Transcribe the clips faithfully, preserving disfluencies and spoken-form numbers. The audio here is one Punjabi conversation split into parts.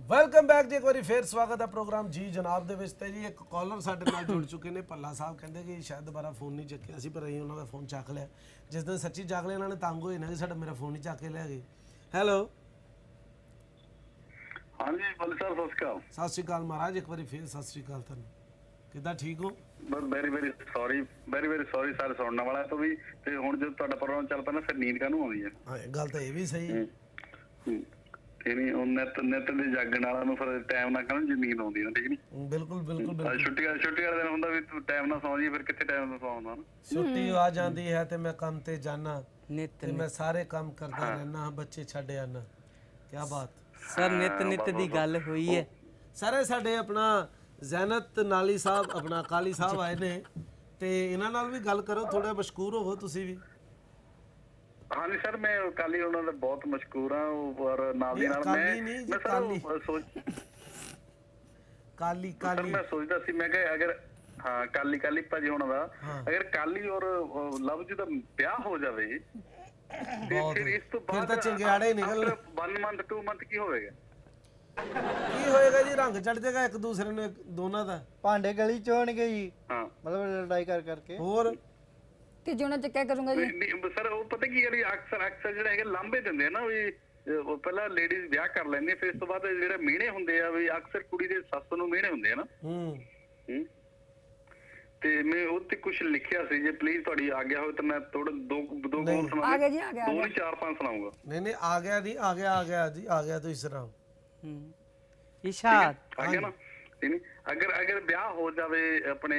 ਵੈਲਕਮ ਬੈਕ ਜੀ। ਇੱਕ ਵਾਰੀ ਫੇਰ ਸਵਾਗਤ ਹੈ ਪ੍ਰੋਗਰਾਮ ਜੀ ਜਨਾਬ ਦੇ ਵਿੱਚ। ਤੇ ਜੀ ਇੱਕ ਕਾਲਰ ਸਾਡੇ ਨਾਲ ਜੁੜ ਚੁੱਕੇ ਨੇ, ਭੱਲਾ ਸਾਹਿਬ। ਕਹਿੰਦੇ ਕਿ ਸ਼ਾਇਦ ਦੁਬਾਰਾ ਫੋਨ ਨਹੀਂ ਚੱਕਿਆ ਸੀ, ਪਰ ਅਸੀਂ ਉਹਨਾਂ ਦਾ ਫੋਨ ਚੱਕ ਲਿਆ। ਜਿਸ ਦਿਨ ਸੱਚੀ ਚੱਕ ਲਿਆ ਇਹਨਾਂ ਨੇ ਤੰਗ ਹੋਏ ਨਾ ਕਿ ਸਾਡਾ ਮੇਰਾ ਫੋਨ ਹੀ ਚੱਕ ਕੇ ਲੈ ਗਏ। ਹੈਲੋ ਹਾਂਜੀ ਭੱਲੇ ਸਾਹਿਬ, ਸਤਿ ਸ਼੍ਰੀ ਅਕਾਲ। ਸਤਿ ਸ਼੍ਰੀ ਅਕਾਲ ਮਹਾਰਾਜ, ਇੱਕ ਵਾਰੀ ਫੇਰ ਸਤਿ ਸ਼੍ਰੀ ਅਕਾਲ ਤੁਹਾਨੂੰ। ਕਿੱਦਾਂ, ਠੀਕ ਹੋ? ਬਸ very very sorry, very very sorry ਸਾਰੇ ਸੁਣਨ ਵਾਲਾ ਤੋਂ ਵੀ। ਤੇ ਹੁਣ ਜਦੋਂ ਤੁਹਾਡਾ ਪ੍ਰੋਗਰਾਮ ਚੱਲ ਪੈਣਾ ਫਿਰ ਨੀਂਦ ਕਾਹਨੂੰ ਆਉਂਦੀ ਹੈ? ਹਾਂ, ਗੱਲ ਤਾਂ ਇਹ ਵੀ ਸਹੀ ਹੈ। ਤੇ ਨਹੀਂ ਉਹ ਨਿੱਤ ਨਿੱਤ ਦੇ ਜਾਗਣ ਵਾਲਾ ਨੂੰ ਫਿਰ ਟਾਈਮ ਨਾਲ ਕਹਿੰਦਾ ਨੀਂਦ ਆਉਂਦੀ ਨਾ, ਠੀਕ ਨਹੀਂ? ਬਿਲਕੁਲ ਬਿਲਕੁਲ ਬਿਲਕੁਲ। ਛੁੱਟੀ ਛੁੱਟੀ ਵਾਲੇ ਦਿਨ ਹੁੰਦਾ ਵੀ ਤੂੰ ਟਾਈਮ ਨਾਲ ਸੌਂ ਜੀ, ਫਿਰ ਕਿੱਥੇ ਟਾਈਮ ਨਾਲ ਸੌਂਦਾ ਨਾ। ਛੁੱਟੀ ਆ ਜਾਂਦੀ ਹੈ ਤੇ ਮੈਂ ਕੰਮ ਤੇ ਜਾਣਾ, ਤੇ ਮੈਂ ਸਾਰੇ ਕੰਮ ਕਰਦਾ ਰਹਿਣਾ, ਬੱਚੇ ਛੱਡ ਆਣਾ। ਕੀ ਬਾਤ ਸਰ, ਨਿਤ ਨਿਤ ਦੀ ਗੱਲ ਹੋਈ ਹੈ। ਸਾਰੇ ਸਾਡੇ ਆਪਣਾ ਜ਼ੈਨਤ ਨਾਲੀ ਸਾਹਿਬ, ਆਪਣਾ ਕਾਲੀ ਸਾਹਿਬ ਆਏ ਨੇ, ਤੇ ਇਹਨਾਂ ਨਾਲ ਵੀ ਗੱਲ ਕਰੋ, ਥੋੜਾ ਮਸ਼ਕੂਰ ਹੋਵੋ ਤੁਸੀਂ ਵੀ। ਹਾਂਜੀ ਸਰ, ਮੈਂ ਕਾਲੀ ਉਹਨਾਂ ਦਾ ਬਹੁਤ ਮਸ਼ਕੂਰ ਹਾਂ। ਔਰ ਨਾਲ ਦੀ ਨਾਲ ਮੈਂ ਮੈਂ ਸਰ ਸੋਚ ਕਾਲੀ ਕਾਲੀ ਮੈਂ ਸੋਚਦਾ ਸੀ, ਮੈਂ ਕਿਹਾ ਅਗਰ ਹਾਂ ਕਾਲੀ ਕਾਲੀ ਭਾਜੀ ਹੋਣਾ ਦਾ ਅਗਰ ਕਾਲੀ ਔਰ ਲਵ ਜੀ ਦਾ ਵਿਆਹ ਹੋ ਜਾਵੇ ਤੇ ਫਿਰ ਇਸ ਤੋਂ ਬਾਅਦ ਤਾਂ ਚਿੰਗਿਆੜੇ ਨਿਕਲ ਵਨ ਮੰਥ ਟੂ ਮੰਥ ਕੀ ਹੋਵੇਗਾ? ਕੀ ਹੋਏਗਾ ਜੀ? ਰੰਗ ਚੜ ਜਾਏਗਾ ਇੱਕ ਦੂਸਰੇ ਨੂੰ, ਦੋਨਾਂ ਦਾ। ਭਾਂਡੇ ਗਲੀ ਚ ਹੋਣਗੇ ਜੀ, ਹਾਂ, ਮਤਲਬ ਲੜਾਈ ਕਰ ਕਰਕੇ। ਹੋਰ ਤੇ ਜੋ ਨਾ ਚੱਕਿਆ ਕਰੂੰਗਾ ਜੀ ਸਰ। ਉਹ ਪਤਾ ਕੀ ਹੈ, ਅਕਸਰ ਅਕਸਰ ਜਿਹੜਾ ਹੈਗਾ ਲਾਂਭੇ ਦਿੰਦੇ ਆ ਨਾ ਵੀ, ਪਹਿਲਾਂ ਲੇਡੀਜ਼ ਵਿਆਹ ਕਰ ਲੈਂਦੇ, ਫਿਰ ਇਸ ਤੋਂ ਬਾਅਦ ਜਿਹੜੇ ਮਿਹਣੇ ਹੁੰਦੇ ਆ ਵੀ ਅਕਸਰ ਕੁੜੀ ਦੇ ਸੱਸ ਨੂੰ ਮਿਹਣੇ ਹੁੰਦੇ ਆ ਨਾ। ਹੂੰ। ਤੇ ਮੈਂ ਉਹ ਤੇ ਕੁਝ ਲਿਖਿਆ ਸੀ, ਜੇ ਪਲੀਜ਼ ਤੁਹਾਡੀ ਆਗਿਆ ਹੋਵੇ ਤਾਂ ਮੈਂ ਥੋੜਾ ਦੋ ਦੋ ਬੋਲ ਸੁਣਾ। ਆ ਗਿਆ ਜੀ, ਆ ਗਿਆ। ਦੋ ਨਹੀਂ ਚਾਰ ਪੰਜ ਸੁਣਾਉਂਗਾ। ਨਹੀਂ ਨਹੀਂ, ਆ ਗਿਆ ਜੀ, ਆ ਗਿਆ ਆ ਗਿਆ ਜੀ, ਆ ਗਿਆ। ਤੁਸੀਂ ਸੁਣਾਓ। ਹੂੰ, ਇਸ਼ਾਦ ਆ ਗਿਆ ਨਾ। ਅਗਰ ਅਗਰ ਵਿਆਹ ਹੋ ਜਾਵੇ ਆਪਣੇ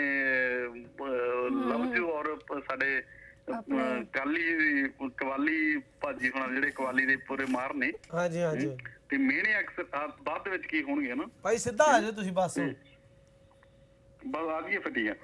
ਲਵਜੂ ਔਰ ਸਾਡੇ ਕਾਲੀ ਕਵਾਲੀ ਭਾਜੀ ਹੋਣਾ, ਜਿਹੜੇ ਕਵਾਲੀ ਦੇ ਪੂਰੇ ਮਾਰ ਨੇ। ਹਾਂਜੀ ਹਾਂਜੀ। ਤੇ ਮਿਹਣੇ ਅਕਸਰ ਬਾਅਦ ਵਿੱਚ ਕੀ ਹੋਣਗੇ ਨਾ ਭਾਈ? ਸਿੱਧਾ ਆ ਜਾਓ ਤੁਸੀਂ ਬਸ। ਬਸ ਆ ਗਈ ਫਟੀ ਆ।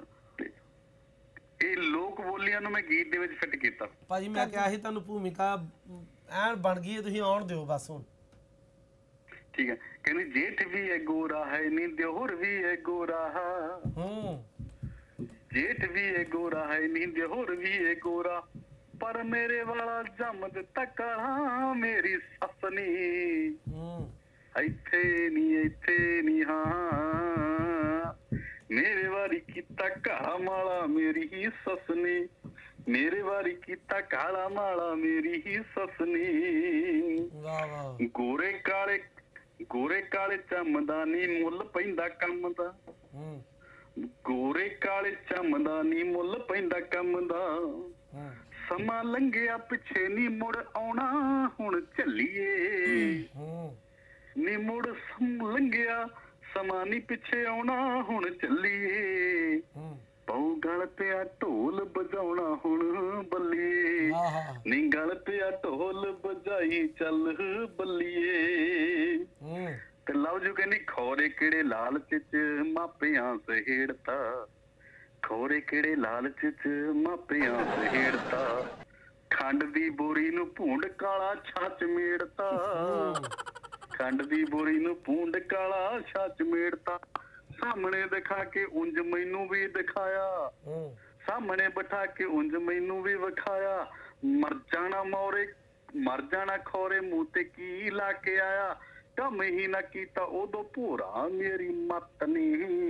ਇਹ ਲੋਕ ਬੋਲੀਆਂ ਨੂੰ ਮੈਂ ਗੀਤ ਦੇ ਵਿੱਚ ਫਿੱਟ ਕੀਤਾ ਭਾਜੀ। ਮੈਂ ਕਿਹਾ ਸੀ ਤੁਹਾਨੂੰ ਭੂਮਿਕਾ ਐਨ ਬਣ ਗਈ ਹੈ, ਤੁਸੀਂ ਆਉਣ ਦਿਓ ਬਸ ਹੁਣ। ਠੀਕ ਹੈ। ਕਹਿੰਦੀ ਜੇਠ ਵੀ ਹੈ ਗੋਰਾ ਹੈ ਨੀ ਦਿਓਰ ਵੀ ਹੈ ਗੋਰਾ। ਹੂੰ। ਜੇਠ ਵੀ ਹੈ ਗੋਰਾ ਹੈ ਨੀ ਦਿਓਰ ਵੀ ਹੈ ਗੋਰਾ, ਪਰ ਮੇਰੇ ਵਾਲਾ ਜੰਮ ਦਿੱਤਾ ਕਾਲਾ ਮੇਰੀ ਸੱਸ ਨੀ। ਹੂੰ। ਇੱਥੇ ਨੀ ਇੱਥੇ ਨੀ ਹਾਂ, ਮੇਰੇ ਵਾਰੀ ਕੀਤਾ ਕਾਲਾ ਮਾਲਾ ਮੇਰੀ ਹੀ ਸੱਸ ਨੀ। ਮੇਰੇ ਵਾਰੀ ਕੀਤਾ ਕਾਲਾ ਮਾਲਾ ਮੇਰੀ ਹੀ ਸੱਸ ਨੀ। ਵਾਹ ਵਾਹ। ਗੋਰੇ ਕਾਲੇ ਗੋਰੇ ਕਾਲੇ ਚਮਦਾ ਨੀ ਮੁੱਲ ਪੈਂਦਾ ਕੰਮ ਦਾ। ਹੂੰ। ਗੋਰੇ ਕਾਲੇ ਚਮਦਾ ਨੀ ਮੁੱਲ ਪੈਂਦਾ ਕੰਮ ਦਾ। ਸਮਾਂ ਲੰਘਿਆ ਪਿੱਛੇ ਨੀ ਮੁੜ ਆਉਣਾ ਹੁਣ ਚੱਲੀਏ। ਨੀ ਮੁੜ ਲੰਘਿਆ ਸਮਾਂ ਨੀ ਪਿੱਛੇ ਆਉਣਾ ਹੁਣ ਚੱਲੀਏ। ਪਉ ਗਲ ਪਿਆ ਢੋਲ ਵਜਾਉਣਾ ਹੁਣ ਬੱਲੀਏ। ਨੀ ਗਲ ਪਿਆ ਢੋਲ ਵਜਾਈ ਚੱਲ ਬੱਲੀਏ। ਤੇ ਲਵ ਜੂ ਕਹਿੰਦੀ ਖੋਰੇ ਕਿਹੜੇ ਲਾਲਚ ਚ ਮਾਪਿਆਂ ਸਹੇੜਤਾ, ਖੋਰੇ ਕਿਹੜੇ ਲਾਲਚ ਚ ਮਾਪਿਆਂ ਸਹੇੜਤਾ, ਖੰਡ ਦੀ ਬੋਰੀ ਨੂੰ ਭੂੰਡ ਕਾਲਾ ਛੱਚ ਮੇੜਤਾ, ਖੰਡ ਦੀ ਬੋਰੀ ਨੂੰ ਭੂੰਡ ਕਾਲਾ ਛੱਚ ਮੇੜਤਾ, ਸਾਹਮਣੇ ਦਿਖਾ ਕੇ ਉਂਝ ਮੈਨੂੰ ਵੀ ਦਿਖਾਇਆ, ਸਾਹਮਣੇ ਬਿਠਾ ਕੇ ਉਂਝ ਮੈਨੂੰ ਵੀ ਵਿਖਾਇਆ, ਮਰ ਜਾਣਾ ਮੋਰੇ ਮਰ ਜਾਣਾ ਖੋਰੇ ਮੂੰਹ ਤੇ ਕੀ ਲਾ ਕੇ ਆਇਆ, ਕੰਮ ਹੀ ਨਾ ਕੀਤਾ ਉਦੋਂ ਭੋਰਾ ਮੇਰੀ ਮੱਤ ਨੀ।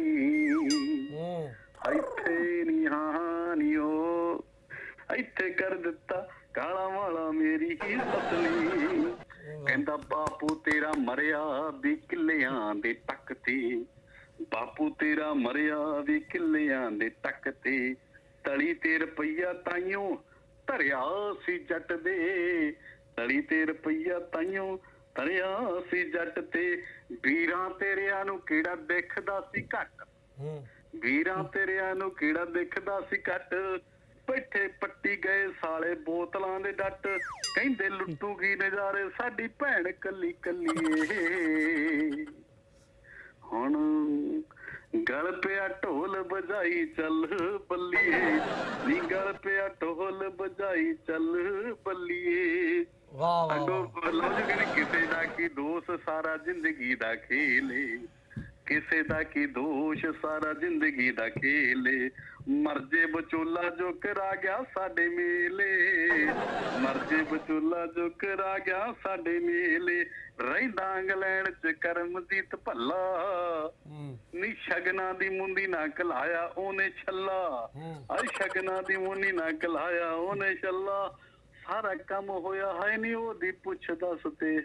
ਇੱਥੇ ਨੀ ਹਾਂ ਨੀ ਉਹ, ਇੱਥੇ ਕਰ ਦਿੱਤਾ ਕਾਲਾ ਵਾਲਾ ਮੇਰੀ ਹੀ ਸੱਸ ਨੀ। ਕਹਿੰਦਾ ਬਾਪੂ ਤੇਰਾ ਮਰਿਆ ਵੀ ਕਿੱਲਿਆਂ ਦੇ ਟੱਕ ਤੇ, ਬਾਪੂ ਤੇਰਾ ਮਰਿਆ ਵੀ ਕਿੱਲਿਆਂ ਦੇ ਟੱਕ ਤੇ, ਤਲੀ ਤੇ ਰੁਪਈਆ ਤਾਈਓ ਧਰਿਆ ਸੀ ਜੱਟ ਦੇ, ਤਲੀ ਤੇ ਰੁਪਈਆ ਤਾਈਓ ਧਰਿਆ ਸੀ ਜੱਟ ਤੇ, ਵੀਰਾਂ ਤੇਰਿਆਂ ਨੂੰ ਕਿਹੜਾ ਦੇਖਦਾ ਸੀ ਘੱਟ, ਵੀਰਾਂ ਤੇਰਿਆਂ ਨੂੰ ਕਿਹੜਾ ਦੇਖਦਾ ਸੀ ਘੱਟ, ਬੈਠੇ ਪੱਟੀ ਗਏ ਸਾਲੇ ਬੋਤਲਾਂ ਦੇ ਡੱਟ, ਕਹਿੰਦੇ ਲੁੱਟੂਗੀ ਨਜ਼ਾਰੇ ਸਾਡੀ ਭੈਣ ਕੱਲੀ ਕੱਲੀ ਏ। ਹੁਣ ਗਲ ਪਿਆ ਢੋਲ ਵਜਾਈ ਚੱਲ ਬੱਲੀਏ, ਨੀ ਗਲ ਪਿਆ ਢੋਲ ਵਜਾਈ ਚੱਲ ਬੱਲੀਏ। ਵਾਹ ਵਾਹ। ਅੱਗੋਂ ਲਓ ਜੀ ਕਹਿੰਦੇ ਕਿਸੇ ਦਾ ਕੀ ਦੋਸਤ ਸਾਰਾ ਜ਼ਿੰਦਗੀ ਦਾ ਖੇਲੇ, ਕਿਸੇ ਦਾ ਕੀ ਦੋਸ਼, ਸਾਰਾ ਜ਼ਿੰਦਗੀ ਦਾ ਖੇਲੇ, ਮਰਜੇ ਵਿਚੋਲਾ ਜੋ ਕਰਾ ਗਿਆ ਸਾਡੇ ਮੇਲੇ, ਮਰਜੇ ਵਿਚੋਲਾ ਜੋ ਕਰਾ ਗਿਆ ਸਾਡੇ ਮੇਲੇ, ਰਹਿੰਦਾ ਇੰਗਲੈਂਡ ਚ ਕਰਮਜੀਤ ਭੱਲਾ, ਨੀ ਸ਼ਗਨਾਂ ਦੀ ਮੁੰਦੀ ਨਾ ਕਲਾਇਆ ਉਹਨੇ ਛੱਲਾ, ਅਈ ਸ਼ਗਨਾਂ ਦੀ ਮੁੰਦੀ ਨਾ ਕਲਾਇਆ ਉਹਨੇ ਛੱਲਾ, ਸਾਰਾ ਕੰਮ ਹੋਇਆ ਹੈ ਨੀ ਉਹਦੀ ਪੁੱਛ ਦੱਸ ਤੇ,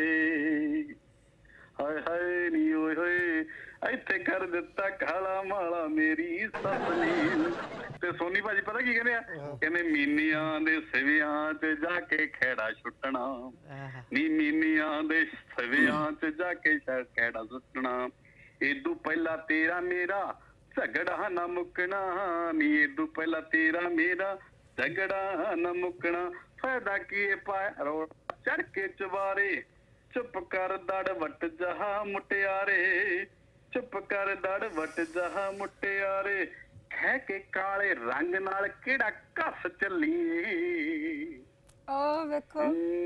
ਹਾਏ ਹਾਏ ਨੀ ਓਏ ਹੋਏ ਇੱਥੇ ਕਰ ਦਿੱਤਾ ਕਾਲਾ ਮਾਲਾ ਮੇਰੀ ਸੱਸ ਨੇ। ਤੇ ਸੋਨੀ ਭਾਜੀ ਪਤਾ ਕੀ ਕਹਿੰਦੇ ਆ, ਕਹਿੰਦੇ ਮੀਨੀਆਂ ਦੇ ਸਿਵਿਆਂ ਚ ਜਾ ਕੇ ਖੈੜਾ ਛੁੱਟਣਾ, ਨੀ ਮੀਨੀਆਂ ਦੇ ਸਿਵਿਆਂ ਚ ਜਾ ਕੇ ਖੈੜਾ ਸੁੱਟਣਾ, ਏਦੂ ਪਹਿਲਾਂ ਤੇਰਾ ਮੇਰਾ ਝਗੜਾ ਨਾ ਮੁੱਕਣਾ, ਨੀ ਏਦੂ ਪਹਿਲਾਂ ਤੇਰਾ ਮੇਰਾ ਝਗੜਾ ਨਾ ਮੁੱਕਣਾ, ਫਾਇਦਾ ਕੀ ਪਾਇਆ ਰੋੜ ਚੜ ਕੇ ਚਵਾਰੇ, ਚੁੱਪ ਕਰ ਦੜ ਵੱਟ ਜਹਾ ਮੁਟਿਆਰੇ, ਚੁੱਪ ਕਰ ਦੜ ਵੱਟ ਜਹਾ ਮੁਟਿਆਰੇ, ਖਹਿ ਕੇ ਕਾਲੇ ਰੰਗ ਨਾਲ ਕਿਹੜਾ ਘਸ ਚੱਲੀਏ, ਉਹ ਵੇਖੋ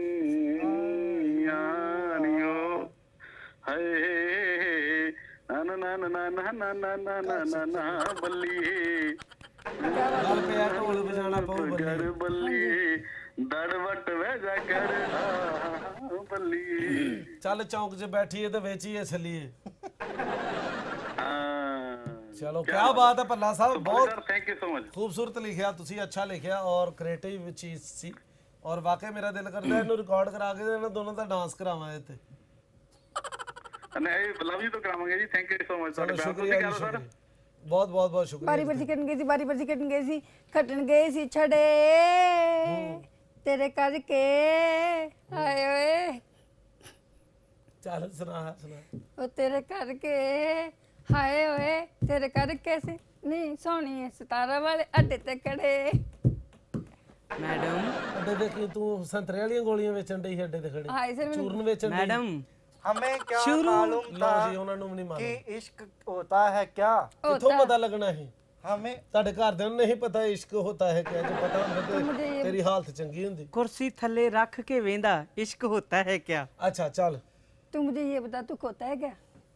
ਯਾਨੀਓ ਹਾਏ ਨਾ ਨਾ ਨਾ ਨਾ ਨਾ ਨਾ ਨਾ ਨਾ ਨਾ ਨਾ ਨਾ ਬੱਲੀਏ, ਗੱਲ ਪਿਆ ਢੋਲ ਵਜਾਣਾ ਪਊ ਕਰ ਬੱਲੀਏ, ਦੜ ਵੱਟ ਵਹਿ ਜਾ ਕਰ ਬੱਲੀਏ। ਚੱਲ ਚੌਂਕ 'ਚ ਬੈਠੀਏ ਤੇ ਵੇਚੀਏ ਛੱਲੀਏ। ਚਲੋ ਕੀ ਬਾਤ ਹੈ ਭੱਲਾ ਸਾਹਿਬ, ਬਹੁਤ ਥੈਂਕ ਯੂ ਸੋ ਮਚ, ਖੂਬਸੂਰਤ ਲਿਖਿਆ ਤੁਸੀਂ, ਅੱਛਾ ਲਿਖਿਆ ਔਰ ਕ੍ਰੀਏਟਿਵ ਚੀਜ਼ ਸੀ ਔਰ ਵਾਕਈ ਮੇਰਾ ਦਿਲ ਕਰਦਾ ਇਹਨੂੰ ਰਿਕਾਰਡ ਕਰਾ ਕੇ ਇਹਨਾਂ ਦੋਨਾਂ ਦਾ ਡਾਂਸ ਕਰਾਵਾਂ ਇਹ ਤੇ। ਨਹੀਂ ਲਵ ਯੂ ਤਾਂ ਕਰਾਵਾਂਗੇ ਜੀ, ਥੈਂਕ ਯੂ ਸੋ ਮਚ ਚਲੋ ਤੁਹਾਡੇ ਸ਼ੁਕਰੀਆ ਜੀ, ਸ਼ੁਕਰੀਆ ਬਹੁਤ ਬਹੁਤ ਬਹੁਤ ਸ਼ੁਕਰੀਆ। ਬਾਰੀ ਬਰਸੀ ਕੱਟਣ ਗਈ ਸੀ, ਬਾਰੀ ਬਰਸੀ ਕੱਟਣ ਗਈ ਸੀ, ਕੱਟਣ ਗਏ ਸੀ ਛੜੇ ਤੇਰੇ ਕਰਕੇ, ਹਾਏ ਓਏ ਚੱਲ ਸੁਣਾ ਸੁਣਾ। ਉਹ ਤੇਰੇ ਕਰਕੇ, ਹਾਏ ਓਏ ਤੇਰੇ ਕਰਕੇ ਸੀ, ਨੀ ਸੋਹਣੀ ਸਤਾਰਾ ਵਾਲੇ ਅੱਡੇ ਤੇ ਖੜੇ। ਮੈਡਮ ਅੱਡੇ ਤੇ ਕੀ ਤੂੰ ਸੰਤਰੇ ਵਾਲੀਆਂ ਗੋਲੀਆਂ ਵੇਚਣ ਡਈ ਅੱਡੇ ਤੇ ਖੜੀ, ਹਾਏ ਸਰ ਚੂਰਨ ਵੇਚਣ ਡਈ? ਮੈਡਮ हमें क्या शुरू- मालूम ਲਓ था ਜੀ ਉਹਨਾਂ ਨੂੰ ਵੀ ਨਹੀਂ कि ਮਾਲੂਮ, इश्क होता है क्या, ਕਿੱਥੋਂ ਪਤਾ ਲੱਗਣਾ ਸੀ? हमें ਤੁਹਾਡੇ ਘਰਦਿਆਂ ਨੂੰ ਨਹੀਂ ਪਤਾ ਇਸ਼ਕ ਹੁੰਦਾ ਹੈ ਕਿ ਜੇ ਪਤਾ ਹੁੰਦਾ ਤੇ ਤੇਰੀ ਹਾਲਤ ਚੰਗੀ ਹੁੰਦੀ। ਕੁਰਸੀ ਥੱਲੇ ਰੱਖ ਕੇ ਵੇਂਦਾ ਇਸ਼ਕ ਹੁੰਦਾ ਹੈ ਕਿਆ? अच्छा चल, तू मुझे ये बता तू खोता है क्या,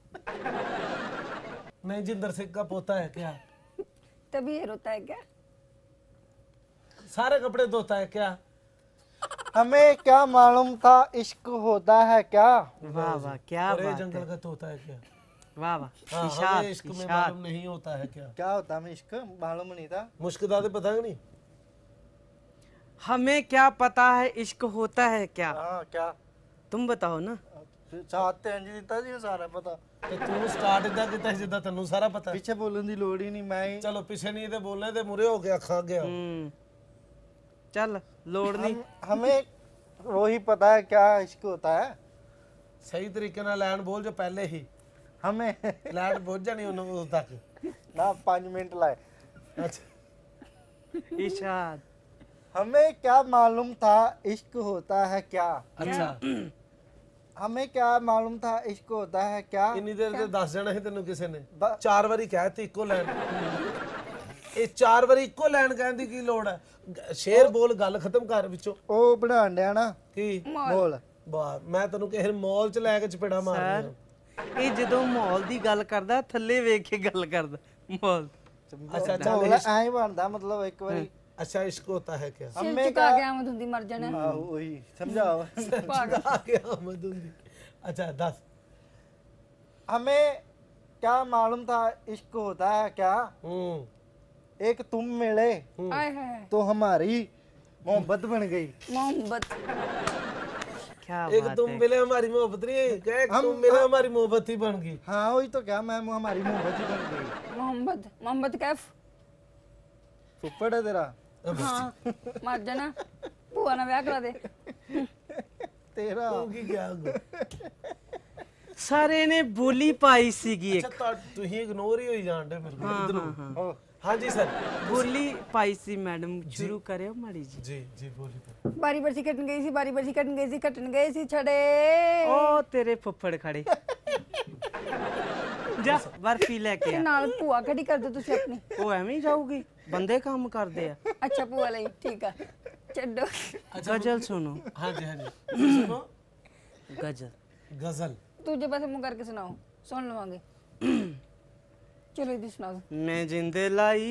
नहीं जिंदर सिंह का पोता है क्या? तभी ये रोता है क्या, सारे कपड़े धोता है क्या? हमें क्या मालूम था इश्क होता है क्या, वाह वाह क्या और ये बात जंगल है, का तोता है क्या? वाह वाह हाँ, हमें इशाद इश्क में इशाद मालूम नहीं होता है क्या? क्या होता हमें इश्क मालूम नहीं था, मुश्किल दादे पता नहीं? हमें क्या पता है इश्क होता है क्या? हाँ क्या तुम बताओ ना। साथ ते अंजी दिता जी सारा पता, ਤੇ ਤੂੰ ਸਟਾਰਟ ਇਦਾਂ ਕੀਤਾ ਜਿੱਦਾਂ ਤੈਨੂੰ ਸਾਰਾ ਪਤਾ ਹੈ। पीछे बोलने की लोड़ ही नहीं, मैं ही ਚਲੋ ਪਿੱਛੇ ਨਹੀਂ ਤੇ ਬੋਲਣੇ ਤੇ ਮੁਰੇ ਹੋ ਕੇ ਅੱਖਾਂ ਗਿਆ। हम्म चल लोड नहीं। हम- हमें वही पता है क्या इश्क होता है, ਸਹੀ ਤਰੀਕੇ ਨਾਲ ਲਾਈਨ ਬੋਲ ਜੋ ਪਹਿਲੇ ਹੀ हमें ਲਾਈਨ ਪਹੁੰਚ ਜਾਣੀ ਉਹਨਾਂ ਉਦੋਂ ਤੱਕ। ना पाँच मिनट लाए, ਅੱਛਾ इशाद हमें क्या मालूम था इश्क होता है क्या, ਅੱਛਾ हमें क्या मालूम था इश्क होता है क्या, ਇੰਨੀ ਦੇਰ ਤੇ ਦੱਸ ਜਾਣਾ ਸੀ ਤੈਨੂੰ ਕਿਸੇ ਨੇ, ਬ- ਚਾਰ ਵਾਰੀ ਕਹਿਤੀ ਇੱਕੋ ਲਾਈਨ। ਇਹ ਚਾਰ ਵਾਰੀ ਇੱਕੋ ਲਾਈਨ ਕਹਿਣ ਦੀ ਕੀ ਲੋੜ ਹੈ? ਗ- ਸ਼ੇਰ ਬੋਲ, ਗੱਲ ਖਤਮ ਕਰ ਵਿੱਚੋਂ। ਉਹ ਬਣਾਉਣ ਡਿਆ ਨਾ ਕੀ ਮੋਲ, ਵਾਹ, ਮੈਂ ਤੈਨੂੰ ਕਿਸੇ ਮਾਲ ਚ ਲੈ ਕੇ ਚਪੇੜਾ ਮਾਰਨੀ ਸਰ ਇਹ ਜਦੋਂ ਮਾਹੌਲ ਦੀ ਗੱਲ ਕਰਦਾ ਥੱਲੇ ਵੇਖ ਕੇ ਗੱਲ ਕਰਦਾ ਮਾਹੌਲ। ਅੱਛਾ ਚੱਲ ਮੋਲ ਐਂ ਹੀ ਬਣਦਾ, ਮਤਲਬ ਇੱਕ ਵਾਰੀ अच्छा इश्क होता है क्या? सिर हमें झुका क्या- के आमद हुंदी मर जाना ਆਹੋ ਉਹੀ ਸਮਝਾਓ, आ गया आमद हुंदी। अच्छा दस। हमें क्या मालूम था इश्क होता है क्या, हम्म एक तुम मिले आए हाय तो हमारी मोहब्बत बन गई, मोहब्बत क्या एक बात तुम है। मिले हमारी मोहब्बत नहीं, क्या एक हम- तुम मिले हमारी मोहब्बत ही बन गई। हाँ वही तो क्या, मैं हमारी मोहब्बत ही बन गई, मोहम्मद मोहम्मद कैफ फुੱਫੜ है तेरा हाँ मर जाना भूआ ना ब्याह करा दे तेरा तू की क्या गो? ਸਾਰੇ ਨੇ ਬੋਲੀ ਪਾਈ ਸੀਗੀ अच्छा ਇੱਕ तो ਤੁਸੀਂ ਇਗਨੋਰ ਹੀ ਹੋਈ ਜਾਂਦੇ ਮੇਰੇ ਕੋਲ ਇਧਰ ਨੂੰ। ओ, हाँ जी सर। ਬੋਲੀ ਪਾਈ ਸੀ ਮੈਡਮ ਸ਼ੁਰੂ ਕਰਿਓ ਮਾੜੀ ਜੀ। जी जी बोलिए। बारी बरसी कटन गई सी बारी बरसी कटन गई सी कटन गए सी छड़े ਉਹ ਤੇਰੇ ਫੁੱਫੜ ਖੜੇ ਜਾ ਬਰਫੀ ਲੈ ਕੇ ਤੇ ਆ। ਨਾਲ ਭੂਆ ਖੜੀ ਕਰ ਦਿਓ ਤੁਸੀਂ ਆਪਣੀ ਉਹ ਐਵੇਂ ਹੀ ਜਾਊਗੀ, ਬੰਦੇ ਕੰਮ ਕਰਦੇ ਆ। ਅੱਛਾ ਭੂਆ ਲਈ ਠੀਕ ਆ ਛੱਡੋ गजल सुनो। हाँ जी हाँ जी सुनो गजल गजल। ਦੂਜੇ ਪਾਸੇ ਮੂੰਹ ਕਰਕੇ ਸੁਣਾਓ ਸੁਣ ਲਵਾਂਗੇ ਚਲੋ ਇਹਦੀ ਸੁਣਾ ਦੋ। ਮੈਂ ਜਿੰਦ ਲਾਈ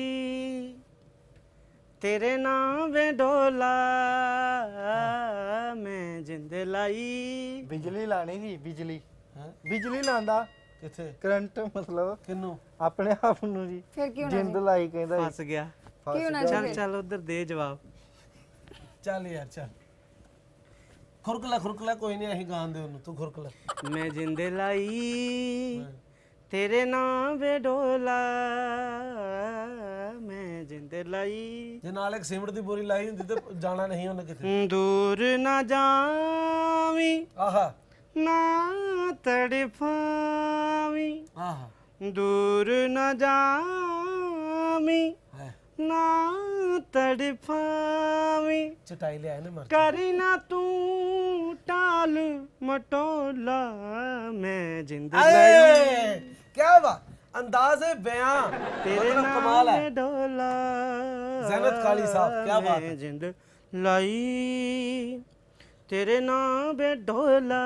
ਤੇਰੇ ਨਾਂ ਵੇ ਡੋਲਾ, ਮੈਂ ਜਿੰਦ ਲਾਈ। ਬਿਜਲੀ ਲਾਣੀ ਸੀ ਬਿਜਲੀ ਹੈ ਬਿਜਲੀ ਲਾਂਦਾ ਕਿੱਥੇ ਕਰੰਟ ਮਤਲਬ ਕਿੰਨੂੰ ਆਪਣੇ ਆਪ ਨੂੰ ਜੀ ਫਿਰ ਕੀ ਹੋਣਾ ਜਿੰਦ ਲਾਈ ਕਹਿੰਦਾ ਫਸ ਗਿਆ। ਕੀ ਹੋਣਾ ਚੱਲ ਚੱਲ ਉਧਰ ਦੇ ਜਵਾਬ। ਚੱਲ ਯਾਰ ਚੱਲ ਖੁਰਕਲਾ ਖੁਰਕਲਾ ਕੋਈ ਨਹੀਂ ਅਸੀਂ ਗਾਉਂਦੇ ਉਹਨੂੰ ਤੂੰ ਖੁਰਕਲਾ ਮੈਂ ਜਿੰਦ ਲਾਈ ਤੇਰੇ ਨਾਂ ਵੇ ਡੋਲਾ, ਮੈਂ ਜਿੰਦ ਲਾਈ। ਜੇ ਨਾਲ ਇੱਕ ਸਿਮਟ ਦੀ ਬੋਰੀ ਲਾਈ ਹੁੰਦੀ ਤੇ ਜਾਣਾ ਨਹੀਂ ਉਹਨੇ ਕਿਤੇ। ਦੂਰ ਨਾ ਜਾਵੀਂ ਆਹਾ ਨਾ ਤੜਫਾਵੀਂ, ਆਹਾ ਦੂਰ ਨਾ ਜਾਵੀਂ ਹੈ ਨਾ ਤੜਫਾਵੀਂ, ਚਟਾਈ ਲਿਆ ਇਹਨੇ ਮਰ ਕਰੀ ਨਾ ਤੂੰ ਟਾਲ ਮਟੋਲਾ, ਮੈਂ ਜਿੰਦ ਲਾਈ ਆਏ ਕੀ ਬਾਤ ਅੰਦਾਜ਼ ਹੈ ਬਿਆਨ ਤੇਰੇ ਮਤਲਬ ਕਮਾਲ ਹੈ ਨਾਲ ਡੋਲਾ। ਜ਼ੈਨਤ ਕਾਲੀ ਸਾਹਿਬ ਕੀ ਬਾਤ ਹੈ। ਮੈਂ ਜਿੰਦ ਲਾਈ ਤੇਰੇ ਨਾਂ ਬੇ ਡੋਲਾ,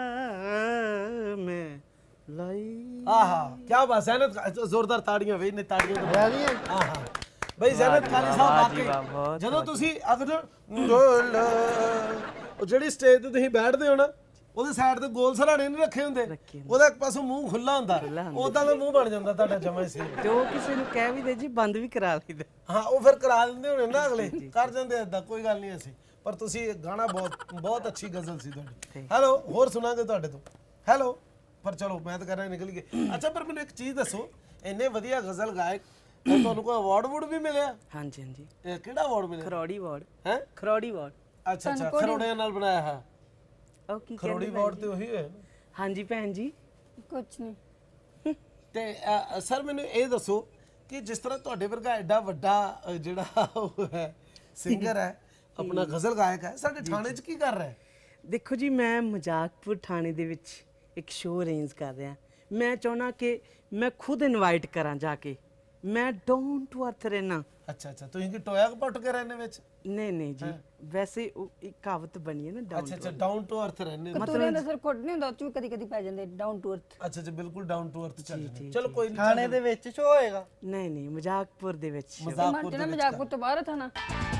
ਮੈਂ ਲਾਈ। ਆਹਾ ਕੀ ਬਾਤ ਜ਼ੈਨਤ ਜ਼ੋਰਦਾਰ ਤਾੜੀਆਂ ਵੇ ਨੇ ਤਾੜੀਆਂ ਤੋਂ ਰੈਲੀ ਆਹਾ ਬਈ ਜ਼ੈਨਤ ਕਾਲੀ ਸਾਹਿਬ ਵਾਹ ਜੀ ਵਾਹ, ਵਾਕਈ ਬਹੁਤ ਜਦੋਂ ਤੁਸੀਂ ਅਗਰ ਗੋਲ ਉਹ ਜਿਹੜੀ ਸਟੇਜ ਤੇ ਤੁਸੀਂ ਬੈਠਦੇ ਹੋ ਨਾ ਉਹਦੇ ਸਾਈਡ ਤੇ ਗੋਲ ਸਰਾਣੇ ਨਹੀਂ ਰੱਖੇ ਹੁੰਦੇ, ਉਹਦਾ ਇੱਕ ਪਾਸੋਂ ਮੂੰਹ ਖੁੱਲਾ ਹੁੰਦਾ, ਉਦਾਂ ਦਾ ਮੂੰਹ ਬਣ ਜਾਂਦਾ ਤੁਹਾਡਾ ਜਮਾ ਹੀ ਸੀ। ਤੇ ਉਹ ਕਿਸੇ ਨੂੰ ਕਹਿ ਵੀ ਦੇ ਜੀ ਬੰਦ ਵੀ ਕਰਾ ਲਈਦਾ। ਹਾਂ ਉਹ ਫਿਰ ਕਰਾ ਦਿੰਦੇ ਹੋਣੇ ਨਾ ਅਗਲੇ ਕਰ ਜਾਂਦੇ ਏਦਾਂ ਕੋਈ ਗੱਲ ਨਹੀਂ ਅਸੀਂ ਪਰ ਤੁਸੀਂ ਗਾਣਾ ਬਹੁਤ ਬਹੁਤ ਅੱਛੀ ਗਜ਼ਲ ਸੀ ਤੁਹਾਡੀ। ਹੈਲੋ ਹੋਰ ਸੁਣਾਂਗੇ ਤੁਹਾਡੇ ਤੋਂ ਹੈਲੋ ਪਰ ਚਲੋ ਮੈਂ ਤਾਂ ਕਰ ਰਿਹਾ ਨਿਕਲ ਗਏ। ਅੱਛਾ ਪਰ ਮੈਨੂੰ ਇੱਕ ਚੀਜ਼ ਦੱਸੋ ਇੰਨੇ ਵਧੀਆ ਗਜ਼ਲ ਗਾਇਕ ਤੁਹਾਨੂੰ ਕੋਈ ਅਵਾਰਡ ਵੁੱਡ ਵੀ ਮਿਲਿਆ? ਹਾਂਜੀ ਹਾਂਜੀ ਇਹ ਕਿਹੜਾ ਅਵਾਰਡ ਮਿਲਿਆ? ਖਰੋੜੀ ਵਾਰਡ। ਹੈ ਖਰੋੜੀ ਵਾਰਡ। ਅੱਛਾ ਅੱਛਾ ਖਰੋੜਿਆਂ ਨਾਲ ਬਣਾਇਆ ਹੈ ਉਹ ਕੀ ਖਰੋੜੀ ਕਹਿੰਦੇ ਅਵਾਰਡ ਤੇ ਉਹੀ ਹੈ। ਹਾਂਜੀ ਭੈਣ ਜੀ। ਕੁਛ ਨਹੀਂ। ਤੇ ਅ, ਸਰ ਮੈਨੂੰ ਇਹ ਦੱਸੋ ਕਿ ਜਿਸ ਤਰ੍ਹਾਂ ਤੁਹਾਡੇ ਵਰਗਾ ਐਡਾ ਵੱਡਾ ਅ, ਜਿਹੜਾ ਉਹ ਹੈ ਸਿੰਗਰ ਹੈ ਆਪਣਾ ਗਜ਼ਲ ਗਾਇਕ ਹੈ ਸਾਡੇ ਥਾਣੇ 'ਚ ਕੀ ਕਰ ਰਿਹਾ ਹੈ? ਦੇਖੋ ਜੀ ਮੈਂ ਮਜ਼ਾਕਪੁਰ ਥਾਣੇ ਦੇ ਵਿੱਚ ਇੱਕ ਸ਼ੋਅ ਅਰੇਂਜ ਕਰ ਰਿਹਾ। ਮੈਂ ਚਾਹੁੰਦਾ ਕਿ ਮੈਂ ਖੁਦ ਇਨਵਾਈਟ ਕਰਾਂ ਜਾ ਕੇ। ਮੈਂ ਡਾਊਨ ਟੂ ਅਰਥ ਰਹਿਣਾ। ਅੱਛਾ ਅੱਛਾ ਤੁਸੀਂ ਕੀ ਟੋਇਆ ਪੁੱਟ ਕੇ ਰਹਿੰਦੇ ਵਿੱਚ? ਨਹੀਂ ਨਹੀਂ ਜੀ ਵੈਸੇ ਉਹ ਇੱਕ ਕਹਾਵਤ ਬਣੀ ਹੈ ਨਾ ਡਾਊਨ ਅੱਛਾ ਅੱਛਾ ਡਾਊਨ ਟੂ ਅਰਥ ਰਹਿੰਦੇ ਹੋ। ਕਤੂਰੇ ਦਾ ਸਿਰ ਕੋਟ ਨਹੀਂ ਹੁੰਦਾ, ਤੂੰ ਕਦੀ ਕਦੀ ਪੈ ਜਾਂਦੇ ਡਾਊਨ ਟੂ ਅਰਥ। ਅੱਛਾ ਅੱਛਾ ਬਿਲਕੁਲ ਡਾਊਨ ਟੂ ਅਰਥ ਚੱਲ ਜਾਂਦੇ। ਚਲੋ ਕੋਈ ਨਹੀਂ ਥਾਣੇ ਦੇ ਵਿੱਚ ਸ਼ੋ ਹੋਏਗਾ। ਨਹੀਂ ਨਹੀਂ ਮਜ਼ਾਕਪੁਰ ਦੇ ਵਿੱਚ ਮਜ਼ਾਕ ਮਨ ਚ ਨਾ ਮਜ਼ਾਕ ਤੋਂ ਬਾਹਰ ਥਾ ਨਾ।